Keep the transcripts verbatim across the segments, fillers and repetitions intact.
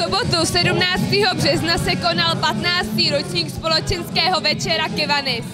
sobotu sedmnáctého března se konal patnáctý ročník společenského večera Kivanis.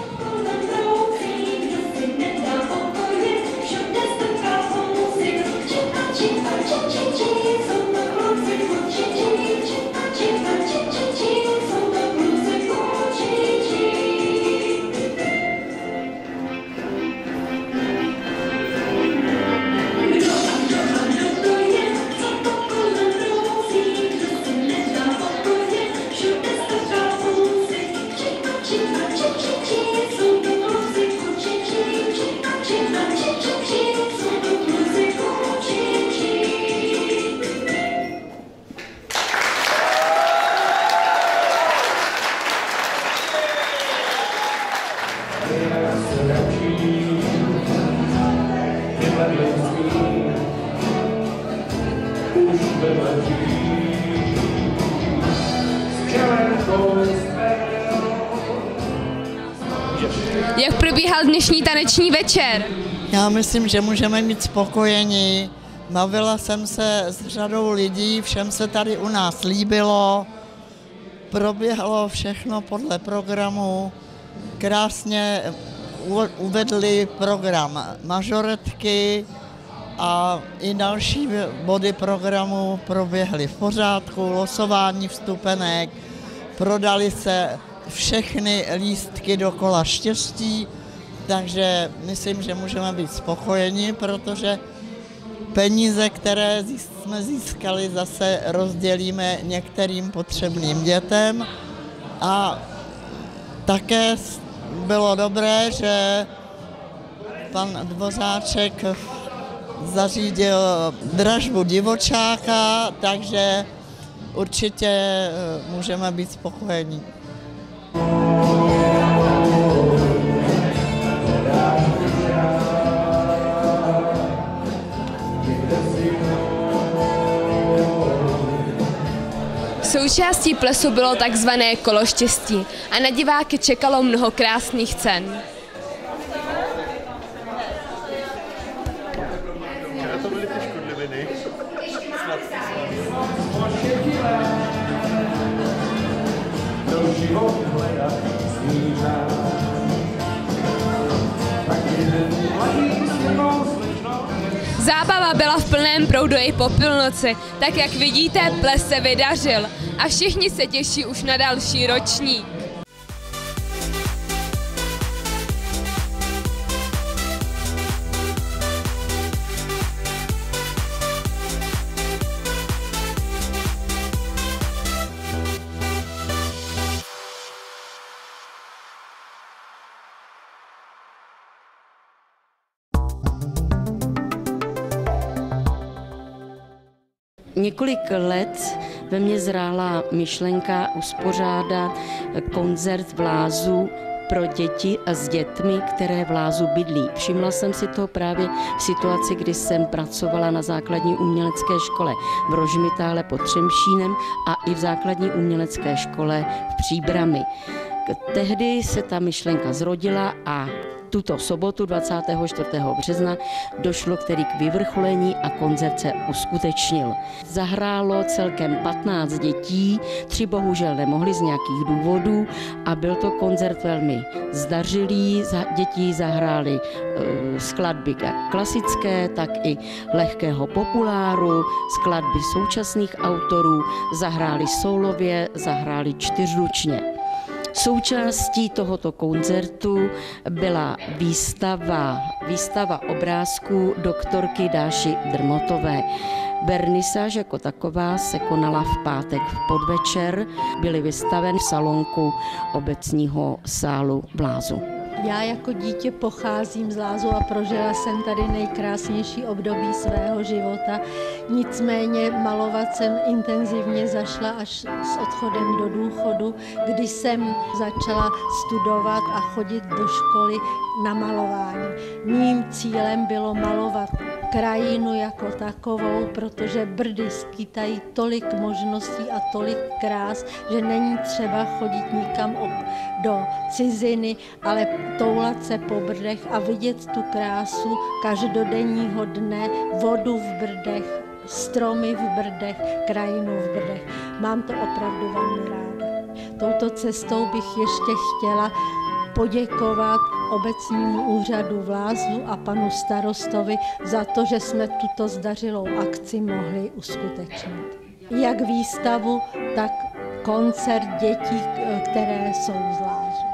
Jak probíhal dnešní taneční večer? Já myslím, že můžeme být spokojení. Bavila jsem se s řadou lidí, všem se tady u nás líbilo. Proběhlo všechno podle programu. Krásně uvedli program mažoretky a i další body programu proběhly v pořádku, losování vstupenek, prodali se všechny lístky do kola štěstí, takže myslím, že můžeme být spokojeni, protože peníze, které jsme získali, zase rozdělíme některým potřebným dětem a také bylo dobré, že pan Dvořáček zařídil dražbu divočáka, takže určitě můžeme být spokojeni. Součástí plesu bylo takzvané kolo štěstí a na diváky čekalo mnoho krásných cen. Zábava byla v plném proudu i po půlnoci, tak jak vidíte, ples se vydařil a všichni se těší už na další ročník. Několik let ve mně zrála myšlenka uspořádat koncert v Lázu pro děti a s dětmi, které v Lázu bydlí. Všimla jsem si to právě v situaci, kdy jsem pracovala na základní umělecké škole v Rožmitále pod Třemšínem a i v základní umělecké škole v Příbrami. Tehdy se ta myšlenka zrodila a tuto sobotu dvacátého čtvrtého března došlo tedy k vyvrcholení a koncert se uskutečnil. Zahrálo celkem patnáct dětí, tři bohužel nemohly z nějakých důvodů a byl to koncert velmi zdařilý. Děti zahrály e, skladby klasické, tak i lehkého populáru, skladby současných autorů, zahráli soulově, zahráli čtyřručně. Součástí tohoto koncertu byla výstava, výstava obrázků doktorky Dáši Drmotové. Vernisáž jako taková se konala v pátek v podvečer, byly vystaven v salonku obecního sálu v Lázu. Já jako dítě pocházím z Lázu a prožila jsem tady nejkrásnější období svého života. Nicméně malovat jsem intenzivně zašla až s odchodem do důchodu, kdy jsem začala studovat a chodit do školy na malování. Mým cílem bylo malovat krajinu jako takovou, protože Brdy skýtají tolik možností a tolik krás, že není třeba chodit nikam do ciziny, ale toulat se po Brdech a vidět tu krásu každodenního dne, vodu v Brdech, stromy v Brdech, krajinu v Brdech. Mám to opravdu velmi ráda. Touto cestou bych ještě chtěla poděkovat obecnímu úřadu Vlázu a panu starostovi za to, že jsme tuto zdařilou akci mohli uskutečnit. Jak výstavu, tak koncert dětí, které jsou z Lázu.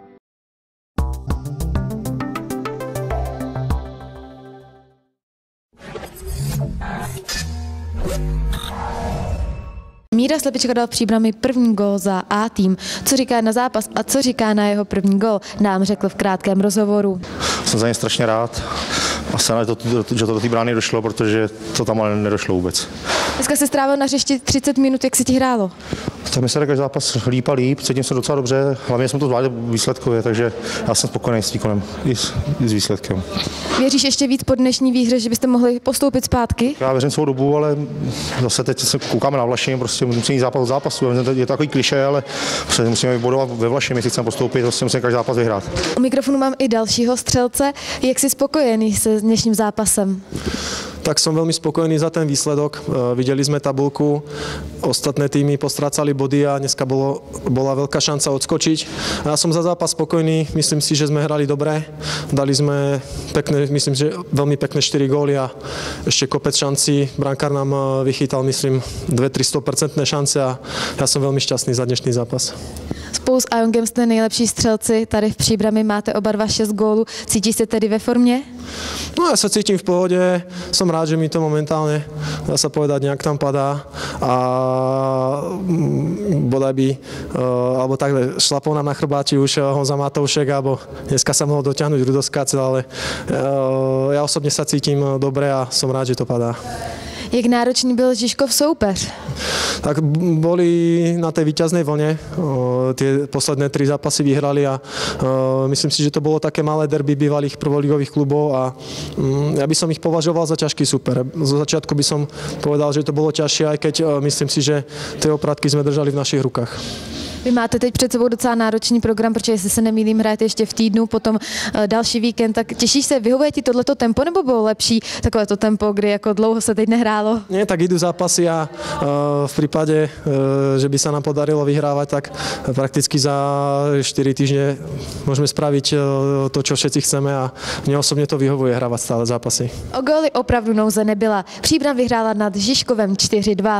Míra Slepička dal v Příbrami první gól za A tým. Co říká na zápas a co říká na jeho první gól, nám řekl v krátkém rozhovoru. Jsem za ně strašně rád a jsem rád, že to do té brány došlo, protože to tam ale nedošlo vůbec. Dneska se strávil na hřišti třicet minut, jak se ti hrálo? Tak mi se každý zápas líp a líp, cítím se docela dobře, hlavně jsem to zvládl výsledkově, takže já jsem spokojený s výkonem i s, i s výsledkem. Věříš ještě víc po dnešní výhře, že byste mohli postoupit zpátky? Já věřím svou dobu, ale zase teď se koukáme na Vlašimi, prostě musíme jít zápas od zápasu. Je to takový klišé, ale musíme vybudovat ve Vlašimi, jestli chceme postoupit, prostě musíme každý zápas vyhrát. U mikrofonu mám i dalšího střelce. Jak jsi spokojený se dnešním zápasem? Tak som veľmi spokojný za ten výsledok. Videli sme tabulku, ostatné týmy postracali body a dneska bolo, bola veľká šanca odskočiť. Ja som za zápas spokojný, myslím si, že sme hrali dobre. Dali sme pekné, myslím, že veľmi pekné štyri góly a ešte kopec šancí. Brankár nám vychytal, myslím, dve tri sto percent šance a ja som veľmi šťastný za dnešný zápas. Spolu s Ajongem jste nejlepší střelci, tady v Příbrami máte oba dva šest gólů. Cítíš se tedy ve formě? No ja sa cítim v pohode, som rád, že mi to momentálne, dá sa povedať, nejak tam padá a bodaj by, alebo takhle, šlapol nám na chrbáči už Honza Matoušek, alebo dneska sa mohol dotiahnuť Rudoskácel, ale ja osobne sa cítim dobre a som rád, že to padá. Jak náročný byl Žižkov soupeř? Tak boli na tej víťaznej vlne, tie posledné tri zápasy vyhrali a myslím si, že to bolo také malé derby bývalých prvoligových klubov a ja by som ich považoval za ťažký super. Zo začiatku by som povedal, že to bolo ťažšie, aj keď myslím si, že tie opratky sme držali v našich rukách. Vy máte teď před sebou docela náročný program, protože jestli se nemýlím, hrajete ještě v týdnu, potom další víkend, tak těšíš se, vyhovuje ti tohleto tempo, nebo bylo lepší takovéto tempo, kdy jako dlouho se teď nehrálo? Nie, tak idú zápasy a v prípade, že by sa nám podarilo vyhrávať, tak prakticky za štyri týždne môžeme spraviť to, čo všetci chceme a mne osobne to vyhovuje hrávať stále zápasy. O góly opravdu nouze nebyla. Příbram vyhrála nad Žižkovem čtyři dva.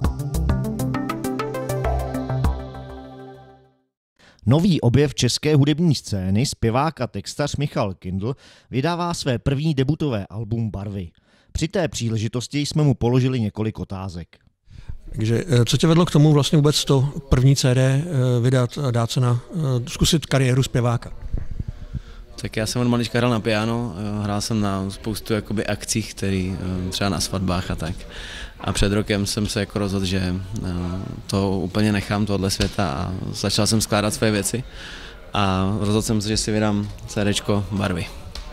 Nový objev české hudební scény, zpěvák a textař Michal Kindl, vydává své první debutové album Barvy. Při té příležitosti jsme mu položili několik otázek. Takže co tě vedlo k tomu vlastně vůbec to první C D vydat a dát se na zkusit kariéru zpěváka? Tak já jsem od malička hrál na piano, hrál jsem na spoustu jakoby akcích, který třeba na svatbách a tak. A před rokem jsem se jako rozhodl, že to úplně nechám tohle světa a začal jsem skládat své věci a rozhodl jsem se, že si vydám CDčko Barvy.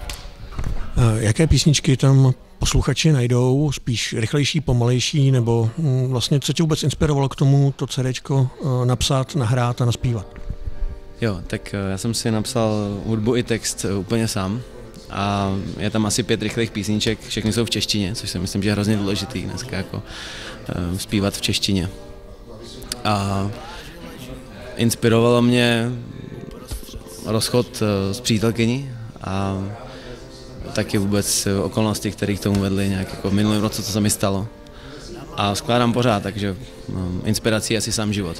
Jaké písničky tam posluchači najdou? Spíš rychlejší, pomalejší, nebo vlastně co tě vůbec inspirovalo k tomu to CDčko napsat, nahrát a naspívat? Jo, tak já jsem si napsal hudbu i text úplně sám a je tam asi pět rychlých písniček, všechny jsou v češtině, což si myslím, že je hrozně důležitý dneska jako uh, zpívat v češtině. A inspirovalo mě rozchod uh, s přítelkyní a taky vůbec okolnosti, které k tomu vedly nějak jako v minulém roce, co se mi stalo. A skládám pořád, takže um, inspirací je asi sám život.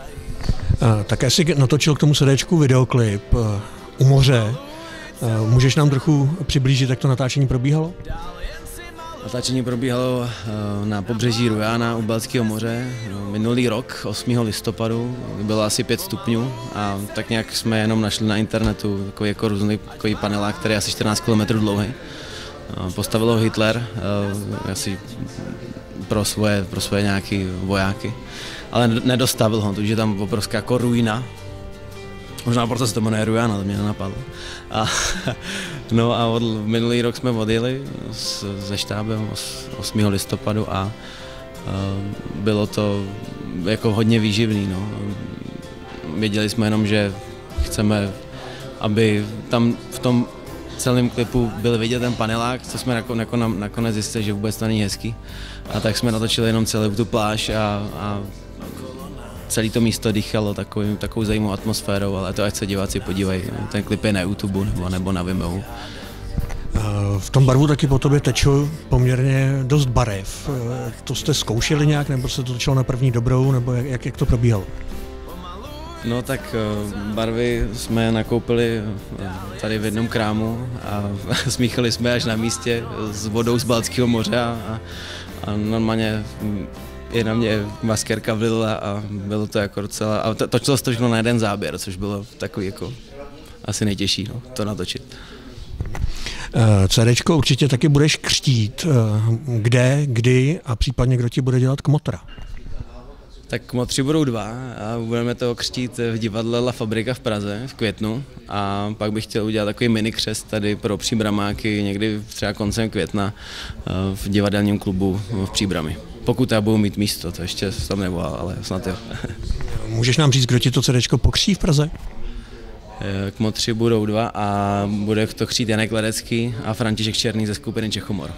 Také jsi natočil k tomu CDčku videoklip u moře. Můžeš nám trochu přiblížit, jak to natáčení probíhalo? Natáčení probíhalo na pobřeží Rujana u Baltského moře minulý rok, osmého listopadu, bylo asi pět stupňů a tak nějak jsme jenom našli na internetu takový jako různý takový panelák, který je asi čtrnáct kilometrů dlouhý. Postavil ho Hitler asi pro svoje, pro svoje nějaký vojáky, ale nedostavil ho, takže je tam obrovská jako ruina. Možná proto se to jmenuje Rujana, to mě nenapadlo. A, no a od, minulý rok jsme odjeli s, se štábem osmého listopadu a, a bylo to jako hodně výživný. No. Věděli jsme jenom, že chceme, aby tam v tom celém klipu byl vidět ten panelák, co jsme jako, jako nakonec zjistili, že vůbec to není hezký. A tak jsme natočili jenom celou tu pláž a, a celé to místo dýchalo takovým, takovou zajímavou atmosférou, ale to ať se diváci podívají. Ten klip je na YouTube nebo, nebo na Vimeo. V tom barvu taky po tobě tečou poměrně dost barev. To jste zkoušeli nějak, nebo se to točilo na první dobrou, nebo jak, jak to probíhalo? No tak barvy jsme nakoupili tady v jednom krámu a smíchali jsme až na místě s vodou z Baltského moře a, a normálně i na mě maskerka vlila a bylo to jako docela, a to, točilo se to všechno na jeden záběr, což bylo takový jako asi nejtěžší, no, to natočit. CDčko určitě taky budeš křtít. Kde, kdy a případně kdo ti bude dělat kmotra? Tak kmotři budou dva a budeme to křtít v divadle La Fabrika v Praze v květnu a pak bych chtěl udělat takový mini křest tady pro Příbramáky někdy třeba koncem května v divadelním klubu v Příbrami. Pokud já budu mít místo, to ještě tam nevolal, ale snad jo. Můžeš nám říct, kdo ti to CDčko pokří v Praze? Kmotři budou dva a bude to křít Janek Ledecký a František Černý ze skupiny Čechomor.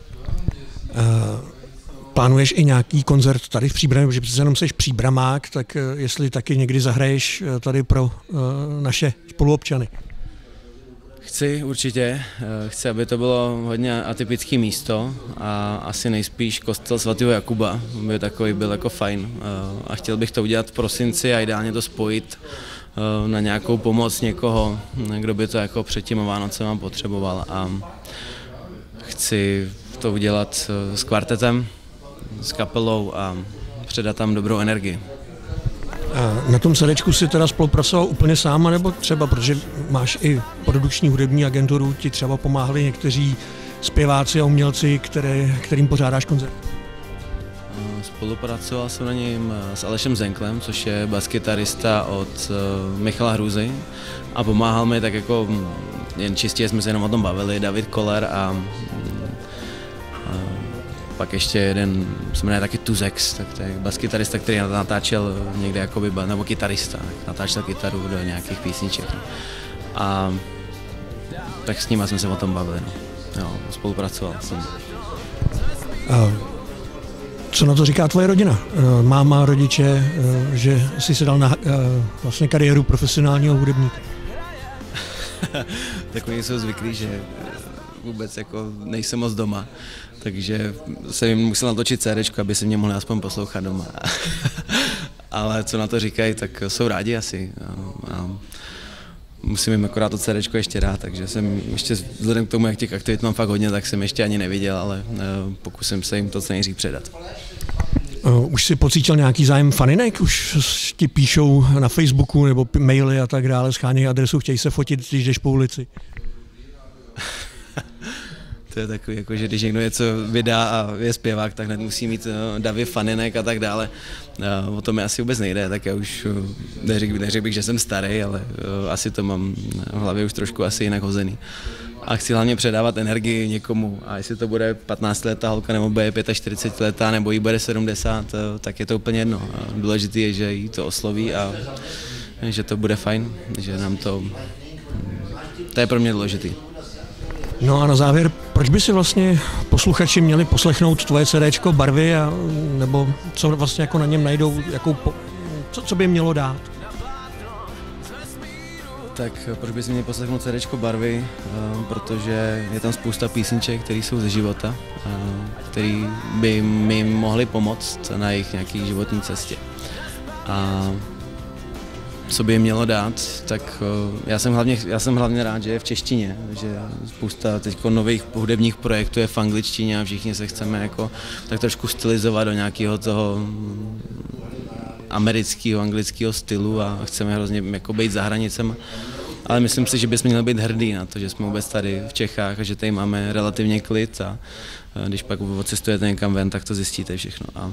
Uh, plánuješ i nějaký koncert tady v Příbrami, protože přece jenom jsi příbramák, tak jestli taky někdy zahraješ tady pro uh, naše spoluobčany? Chci určitě, chci, aby to bylo hodně atypické místo a asi nejspíš kostel svatého Jakuba by takový byl jako fajn a chtěl bych to udělat v prosinci a ideálně to spojit na nějakou pomoc někoho, kdo by to jako před těma Vánocema potřeboval a chci to udělat s kvartetem, s kapelou a předat tam dobrou energii. A na tom CDčku si teda spolupracoval úplně sám, nebo třeba, protože máš i produkční hudební agenturu, ti třeba pomáhali někteří zpěváci a umělci, které, kterým pořádáš koncert? Spolupracoval jsem na něm s Alešem Zenklem, což je baskytarista od Michala Hruzy a pomáhal mi tak jako, jen čistě jsme se jenom o tom bavili, David Koller a, a pak ještě jeden, se jmenuje taky Tuzex, tak to je baskytarista, který natáčel někde jakoby, nebo kytarista, natáčel kytaru do nějakých písniček. A tak s nimi jsme se o tom bavili, no. Jo, spolupracoval jsem. A co na to říká tvoje rodina? Máma, rodiče, že jsi se dal na vlastně kariéru profesionálního hudebníka? Tak oni jsou zvyklí, že vůbec jako nejsem moc doma, takže jsem jim musel natočit CDčko, aby si mě mohli aspoň poslouchat doma. Ale co na to říkají, tak jsou rádi asi. A, a musím jim akorát to CDčko ještě dát, takže jsem ještě vzhledem k tomu, jak těch aktivit mám fakt hodně, tak jsem ještě ani neviděl, ale pokusím se jim to co nejdřív předat. Už jsi pocítil nějaký zájem faninek? Už ti píšou na Facebooku nebo maily a tak dále, schánějí adresu, chtějí se fotit, když jdeš po ulici? To je takový, jako, že když někdo něco vydá a je zpěvák, tak hned musí mít davy faninek a tak dále. O tom mi asi vůbec nejde, tak já už neřekl, neřekl bych, že jsem starý, ale asi to mám v hlavě už trošku asi jinak hozený. A chci hlavně předávat energii někomu a jestli to bude patnáctiletá holka nebo bude čtyřicetiletá nebo jí bude sedmdesát, tak je to úplně jedno. Důležité je, že jí to osloví a že to bude fajn, že nám to, to je pro mě důležitý. No a na závěr, proč by si vlastně posluchači měli poslechnout tvoje CDčko Barvy, a, nebo co vlastně jako na něm najdou, jakou, co, co by jim mělo dát? Tak proč by si měli poslechnout CDčko Barvy, protože je tam spousta písniček, které jsou ze života, které by mi mohly pomoct na jejich nějaký životní cestě. A co by jim mělo dát, tak já jsem hlavně, já jsem hlavně rád, že je v češtině, že spousta teďko nových hudebních projektů je v angličtině a všichni se chceme jako tak trošku stylizovat do nějakého toho amerického, anglického stylu a chceme hrozně jako být za hranicemi. Ale myslím si, že bychom měli být hrdí na to, že jsme vůbec tady v Čechách a že tady máme relativně klid a když pak odcestujete někam ven, tak to zjistíte všechno. A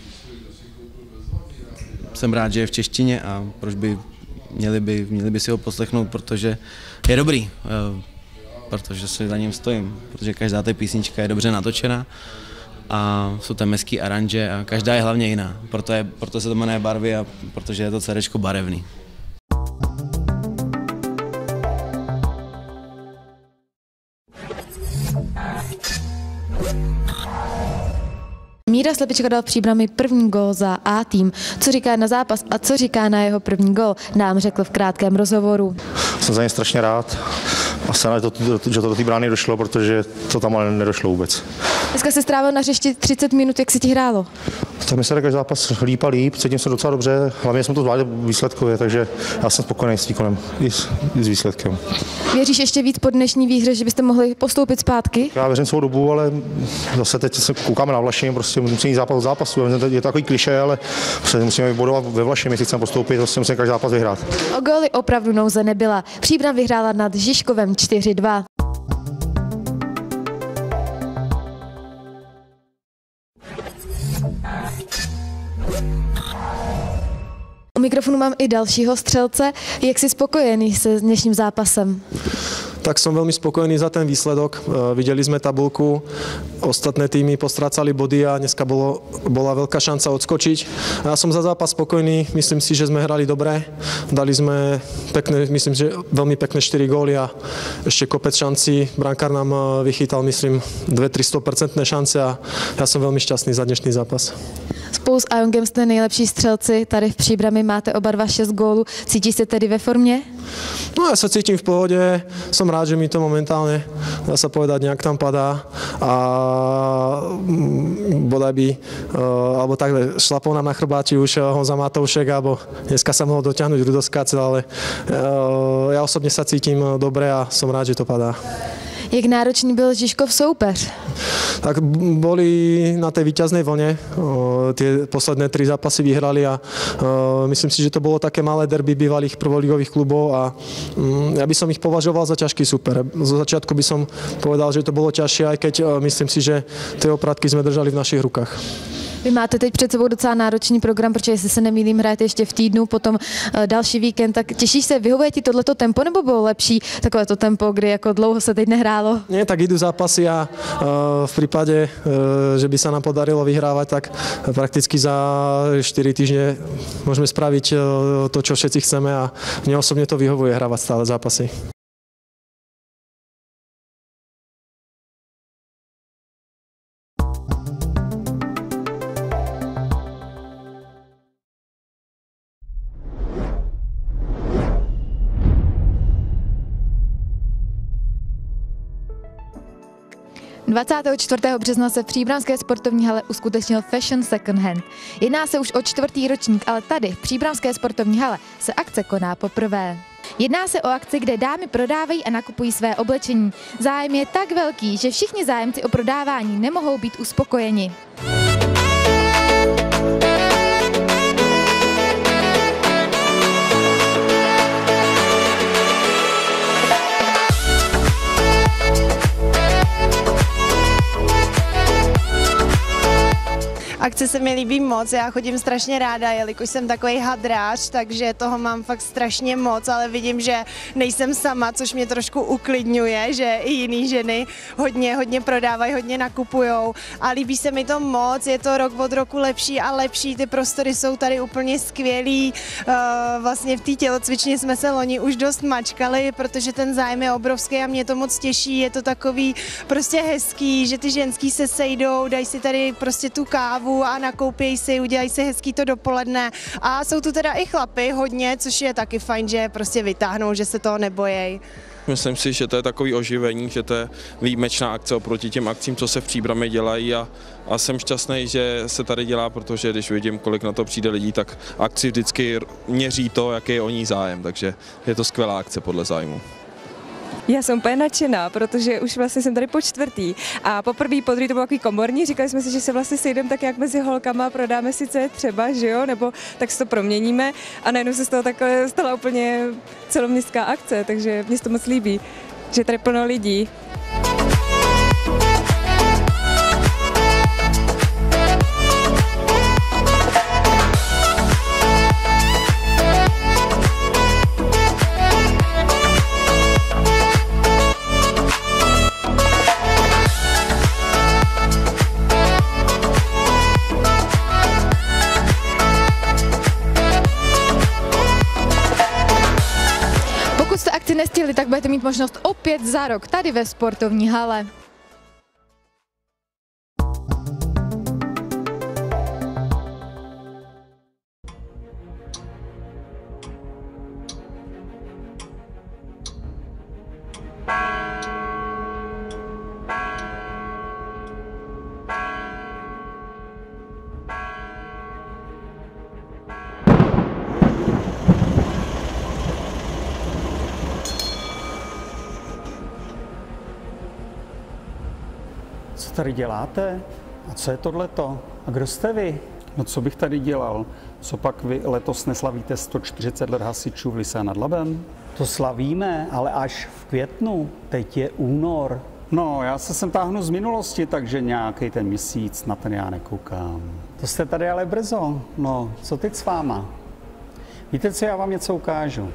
jsem rád, že je v češtině a proč by měli, by měli by si ho poslechnout, protože je dobrý, protože si za ním stojím, protože každá ta písnička je dobře natočená a jsou tam hezký aranže a každá je hlavně jiná, proto, je, proto se to jmenuje Barvy a protože je to CDčko barevný. Míra Slepička dal v Příbrami první gól za A tým. Co říká na zápas a co říká na jeho první gól, nám řekl v krátkém rozhovoru. Jsem za ně strašně rád a jsem rád, že to do té brány došlo, protože to tam ale nedošlo vůbec. Dneska se strávil na hřišti třicet minut, jak se ti hrálo? Tak mi se každý zápas líp a líp, cítím se docela dobře, hlavně jsem to zvládl výsledkově, takže já jsem spokojený s výkonem i s, i s výsledkem. Věříš ještě víc po dnešní výhře, že byste mohli postoupit zpátky? Já věřím svou dobu, ale zase teď se koukáme na Vlašimi, prostě musíme jít zápas od zápasu. Je to takový klišé, ale prostě musíme vybudovat ve Vlašimi, jestli chceme postoupit, prostě musíme každý zápas vyhrát. O góly opravdu nouze nebyla. Příbram vyhrála nad Žižkovem čtyři dva. U mikrofonu mám i dalšího střelce. Jak jsi spokojený se dnešním zápasem? Tak som veľmi spokojný za ten výsledok. Videli sme tabulku, ostatné týmy postrácali body a dneska bolo, bola veľká šanca odskočiť. Ja som za zápas spokojný, myslím si, že sme hrali dobre. Dali sme pekné, myslím, že veľmi pekné štyri góly a ešte kopec šancí. Brankár nám vychytal, myslím, dve tri sto percent šance a ja som veľmi šťastný za dnešný zápas. Spolu s Ajongem jste nejlepší střelci, tady v Příbrami máte oba dva šest gólů. Cítíš se tedy ve formě? No ja sa cítim v pohode, som rád, že mi to momentálne, dá sa povedať, nejak tam padá a bodaj by, alebo takhle, šlapol nám na chrbáči už Honza Matoušek, alebo dneska sa mohol dotiahnuť Rudoskácel, ale ja osobne sa cítim dobre a som rád, že to padá. Jak náročný byl Žižkov soupeř? Tak boli na tej víťaznej vlne, tie posledné tri zápasy vyhrali a myslím si, že to bolo také malé derby bývalých prvoligových klubov a ja by som ich považoval za ťažký super. Zo začiatku by som povedal, že to bolo ťažšie, aj keď myslím si, že tie opratky sme držali v našich rukách. Vy máte teď před sebou docela náročný program, protože jestli se nemýlím, hrajete ještě v týdnu, potom další víkend, tak těšíš se, vyhovuje ti tohleto tempo, nebo bylo lepší takovéto tempo, kdy jako dlouho se teď nehrálo? Nie, tak idú zápasy a v prípade, že by sa nám podarilo vyhrávať, tak prakticky za štyri týždne môžeme spraviť to, čo všetci chceme a mne osobne to vyhovuje hrávať stále zápasy. dvacátého čtvrtého března se v příbramské sportovní hale uskutečnil Fashion Second Hand. Jedná se už o čtvrtý ročník, ale tady v příbramské sportovní hale se akce koná poprvé. Jedná se o akci, kde dámy prodávají a nakupují své oblečení. Zájem je tak velký, že všichni zájemci o prodávání nemohou být uspokojeni. Akce se mi líbí moc, já chodím strašně ráda, jelikož jsem takový hadrář, takže toho mám fakt strašně moc, ale vidím, že nejsem sama, což mě trošku uklidňuje, že i jiný ženy hodně, hodně prodávají, hodně nakupujou a líbí se mi to moc, je to rok od roku lepší a lepší, ty prostory jsou tady úplně skvělý, vlastně v té tělocvičně jsme se loni už dost mačkali, protože ten zájem je obrovský a mě to moc těší, je to takový prostě hezký, že ty ženský se sejdou, dají si tady prostě tu kávu a nakoupějí si, udělají si hezký to dopoledne a jsou tu teda i chlapy hodně, což je taky fajn, že prostě vytáhnou, že se toho nebojejí. Myslím si, že to je takový oživení, že to je výjimečná akce oproti těm akcím, co se v Příbrami dělají a, a jsem šťastný, že se tady dělá, protože když vidím, kolik na to přijde lidí, tak akci vždycky měří to, jaký je o ní zájem, takže je to skvělá akce podle zájmu. Já jsem úplně nadšená, protože už vlastně jsem tady po čtvrtý a poprvé, podruhé to bylo takový komorní, říkali jsme si, že se vlastně sejdeme tak jak mezi holkama, prodáme si, co je třeba, že jo, nebo tak si to proměníme a najednou se z toho takhle stala úplně celoměstská akce, takže mě to moc líbí, že je tady plno lidí. Pokud jste akci nestihli, tak budete mít možnost opět za rok tady ve sportovní hale. tady děláte? A co je tohleto? A kdo jste vy? No co bych tady dělal? Co pak vy letos neslavíte sto čtyřicet let hasičů v Lysé nad Labem? To slavíme, ale až v květnu. Teď je únor. No, já se sem táhnu z minulosti, takže nějaký ten měsíc, na ten já nekoukám. To jste tady ale brzo. No, co teď s váma? Víte co, já vám něco ukážu.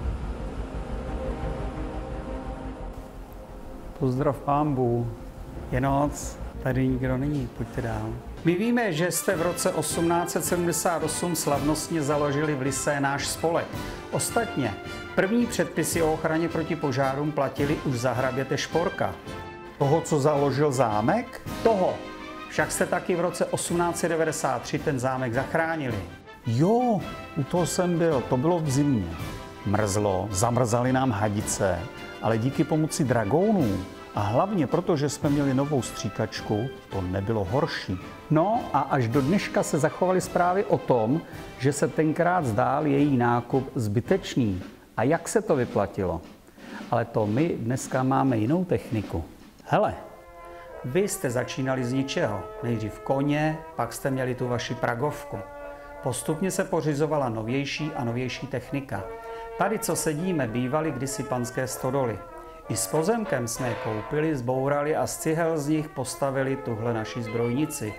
Pozdrav pánbů. Je noc, tady nikdo není, pojďte dál. My víme, že jste v roce osmnáct set sedmdesát osm slavnostně založili v Lysé náš spolek. Ostatně, první předpisy o ochraně proti požárům platili už za hraběte Šporka. Toho, co založil zámek? Toho. Však jste taky v roce osmnáct set devadesát tři ten zámek zachránili. Jo, u toho jsem byl, to bylo v zimě. Mrzlo, zamrzali nám hadice, ale díky pomoci dragounů a hlavně proto, že jsme měli novou stříkačku, to nebylo horší. No a až do dneška se zachovaly zprávy o tom, že se tenkrát zdál její nákup zbytečný. A jak se to vyplatilo? Ale to my dneska máme jinou techniku. Hele, vy jste začínali z ničeho. Nejdřív koně, pak jste měli tu vaši pragovku. Postupně se pořizovala novější a novější technika. Tady, co sedíme, bývaly kdysi panské stodoly. I s pozemkem jsme je koupili, zbourali a z cihel z nich postavili tuhle naši zbrojnici.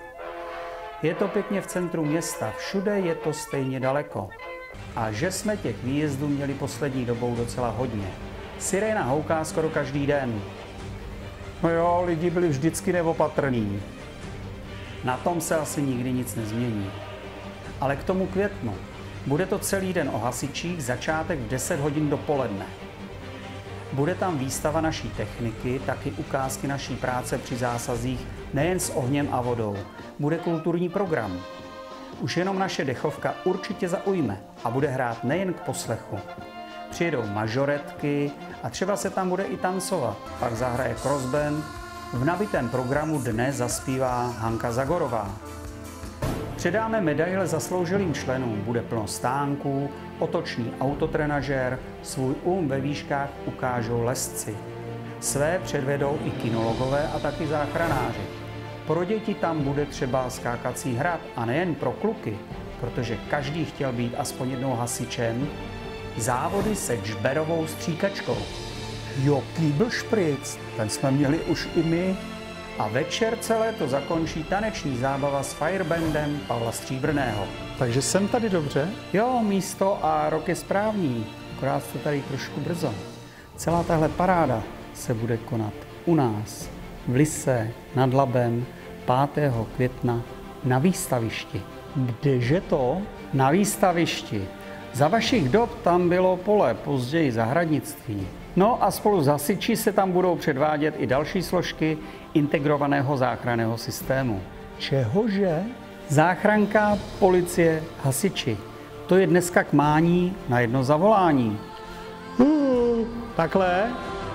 Je to pěkně v centru města, všude je to stejně daleko. A že jsme těch výjezdů měli poslední dobou docela hodně. Siréna houká skoro každý den. No jo, lidi byli vždycky neopatrní. Na tom se asi nikdy nic nezmění. Ale k tomu květnu. Bude to celý den o hasičích, začátek v deset hodin dopoledne. Bude tam výstava naší techniky, taky ukázky naší práce při zásazích nejen s ohněm a vodou. Bude kulturní program. Už jenom naše dechovka určitě zaujme a bude hrát nejen k poslechu. Přijedou mažoretky a třeba se tam bude i tancovat. Pak zahraje crossband. V nabitém programu dnes zaspívá Hanka Zagorová. Předáme medaile zasloužilým členům, bude plno stánků, otočný autotrenažér, svůj um ve výškách ukážou lesci. Své předvedou i kinologové a taky záchranáři. Pro děti tam bude třeba skákací hrad a nejen pro kluky, protože každý chtěl být aspoň jednou hasičem, závody se džberovou stříkačkou. Jo, kýblšpric, ten jsme měli už i my. A večer celé to zakončí taneční zábava s firebandem Pavla Stříbrného. Takže jsem tady dobře? Jo, místo a rok je správný, akorát jste tady trošku brzo. Celá tahle paráda se bude konat u nás, v Lysé nad Labem, pátého května na výstavišti. Kdeže to? Na výstavišti. Za vašich dob tam bylo pole, později zahradnictví. No a spolu s hasiči se tam budou předvádět i další složky integrovaného záchranného systému. Čehože? Záchranka, policie, hasiči. To je dneska k mání na jedno zavolání. Uh, takhle?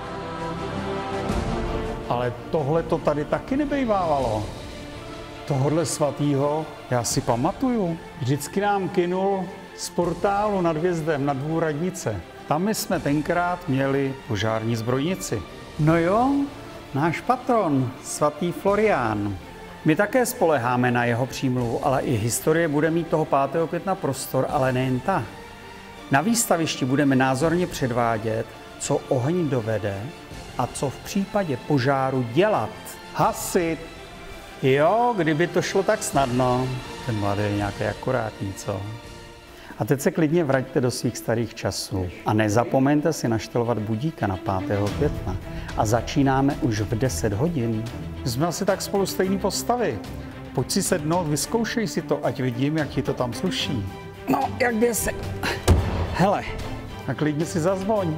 Ale tohle to tady taky nebejvávalo. Tohodle svatýho já si pamatuju. Vždycky nám kynul z portálu nad Hvězdem na dvůr radnice. Tam my jsme tenkrát měli požární zbrojnici. No jo, náš patron, svatý Florián. My také spoléháme na jeho přímluvu, ale i historie bude mít toho pátého května prostor, ale nejen ta. Na výstavišti budeme názorně předvádět, co oheň dovede a co v případě požáru dělat. Hasit. Jo, kdyby to šlo tak snadno. Ten mladý je nějaký akurátní, co? A teď se klidně vraťte do svých starých časů. A nezapomeňte si naštelovat budíka na pátého května. A začínáme už v deset hodin. Jsme asi tak spolu stejný postavy. Pojď si sednout, vyzkoušej si to, ať vidím, jak ti to tam sluší. No, jak by se... Hele, a klidně si zazvoň.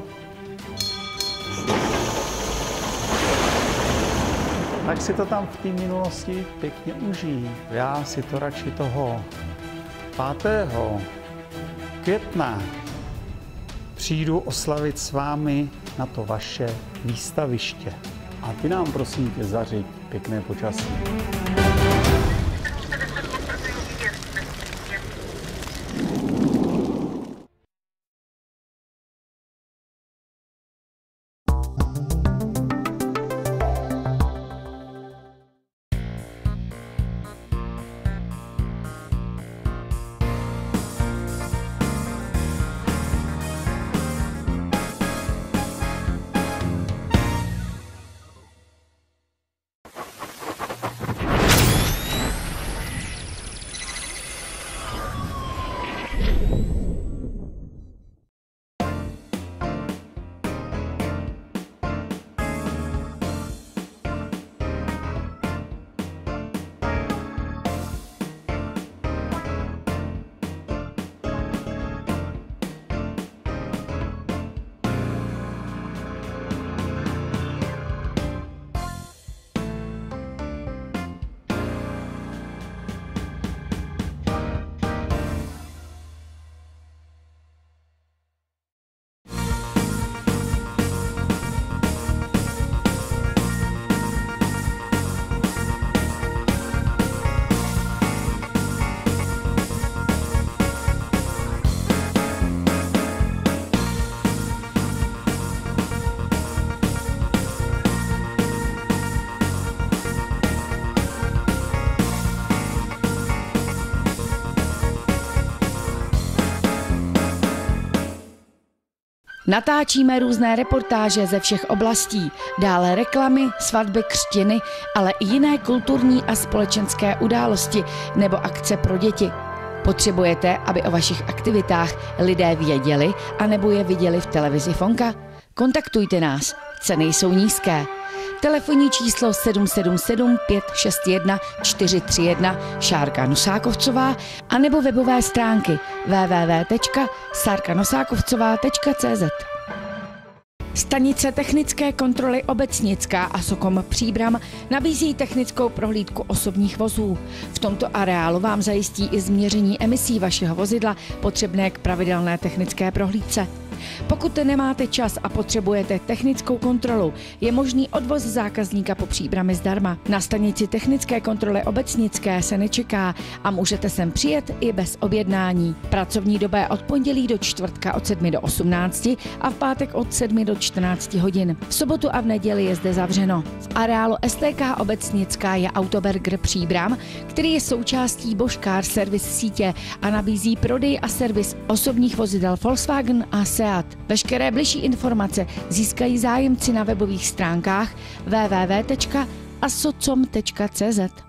Tak si to tam v té minulosti pěkně užij. Já si to radši toho pátého května přijdu oslavit s vámi na to vaše výstaviště. A ty nám prosím tě zařiď pěkné počasí. Natáčíme různé reportáže ze všech oblastí, dále reklamy, svatby, křtiny, ale i jiné kulturní a společenské události nebo akce pro děti. Potřebujete, aby o vašich aktivitách lidé věděli, anebo je viděli v televizi Fonka? Kontaktujte nás, ceny jsou nízké. Telefonní číslo sedm sedm sedm pět šest jedna čtyři tři jedna Šárka Nosákovcová anebo webové stránky w w w tečka sárka nosákovcová tečka c z. Stanice technické kontroly Obecnická a Sokom Příbram nabízí technickou prohlídku osobních vozů. V tomto areálu vám zajistí i změření emisí vašeho vozidla potřebné k pravidelné technické prohlídce. Pokud nemáte čas a potřebujete technickou kontrolu, je možný odvoz zákazníka po Příbrami zdarma. Na stanici technické kontroly Obecnické se nečeká a můžete sem přijet i bez objednání. Pracovní doba je od pondělí do čtvrtka od sedmi do osmnácti a v pátek od sedmi do čtrnácti hodin. V sobotu a v neděli je zde zavřeno. V areálu S T K Obecnická je Autoberger Příbram, který je součástí Bosch Car Service sítě a nabízí prodej a servis osobních vozidel Volkswagen a Seat. Veškeré bližší informace získají zájemci na webových stránkách w w w tečka asocom tečka c z.